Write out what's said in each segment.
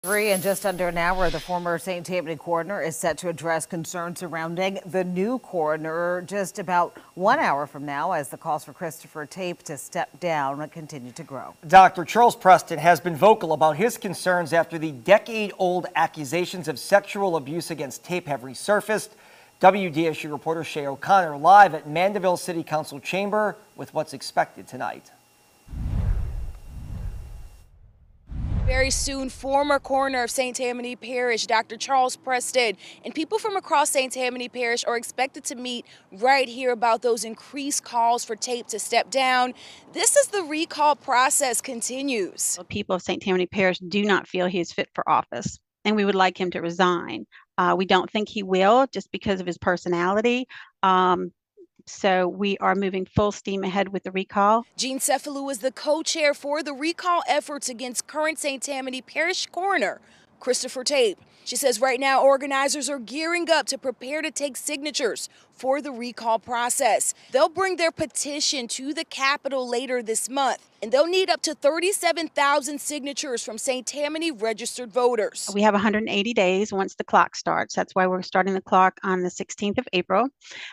In just under an hour, the former St. Tammany coroner is set to address concerns surrounding the new coroner just about 1 hour from now, as the calls for Christopher Tape to step down continue to grow. Dr. Charles Preston has been vocal about his concerns after the decade-old accusations of sexual abuse against Tape have resurfaced. WDSU reporter Shay O'Connor live at Mandeville City Council chamber with what's expected tonight. Very soon, former coroner of St. Tammany Parish, Dr. Charles Preston, and people from across St. Tammany Parish are expected to meet right here about those increased calls for Tape to step down. This is the recall process continues. People of St. Tammany Parish do not feel he is fit for office, and we would like him to resign. We don't think he will, just because of his personality. So we are moving full steam ahead with the recall. Jean Cefalu is the co-chair for the recall efforts against current St. Tammany Parish coroner Christopher Tape. She says right now organizers are gearing up to prepare to take signatures for the recall process. They'll bring their petition to the Capitol later this month, and they'll need up to 37,000 signatures from St. Tammany registered voters. We have 180 days once the clock starts. That's why we're starting the clock on the 16th of April.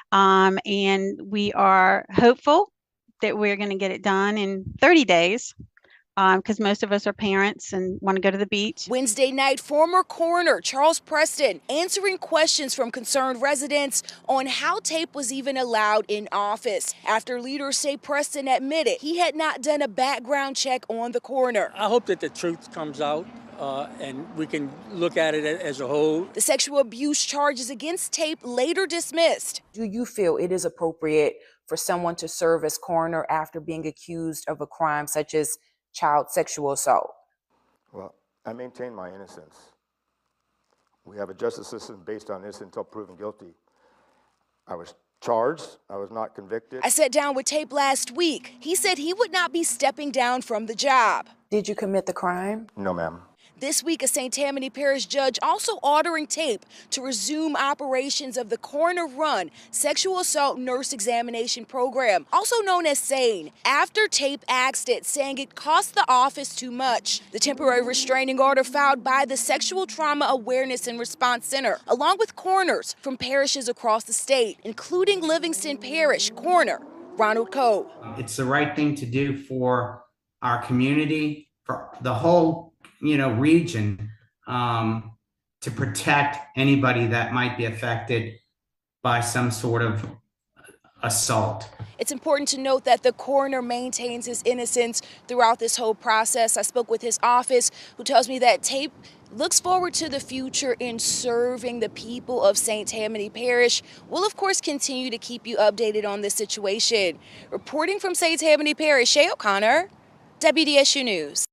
And we are hopeful that we're going to get it done in 30 days. Because most of us are parents and want to go to the beach. Wednesday night, former coroner Charles Preston answering questions from concerned residents on how Tape was even allowed in office after leaders say Preston admitted he had not done a background check on the coroner. I hope that the truth comes out and we can look at it as a whole. The sexual abuse charges against Tape later dismissed. Do you feel it is appropriate for someone to serve as coroner after being accused of a crime such as child sexual assault? Well, I maintain my innocence. We have a justice system based on innocence until proven guilty. I was charged. I was not convicted. I sat down with Tape last week. He said he would not be stepping down from the job. Did you commit the crime? No, ma'am. This week, a St. Tammany Parish judge also ordering Tape to resume operations of the coroner-run sexual assault nurse examination program, also known as SANE, after Tape axed it, saying it cost the office too much. The temporary restraining order filed by the Sexual Trauma Awareness and Response Center, along with coroners from parishes across the state, including Livingston Parish coroner Ronald Coe. It's the right thing to do for our community, for the whole region, to protect anybody that might be affected by some sort of assault. It's important to note that the coroner maintains his innocence throughout this whole process. I spoke with his office, who tells me that Tape looks forward to the future in serving the people of St. Tammany Parish. We'll, of course, continue to keep you updated on this situation. Reporting from St. Tammany Parish, Shay O'Connor, WDSU News.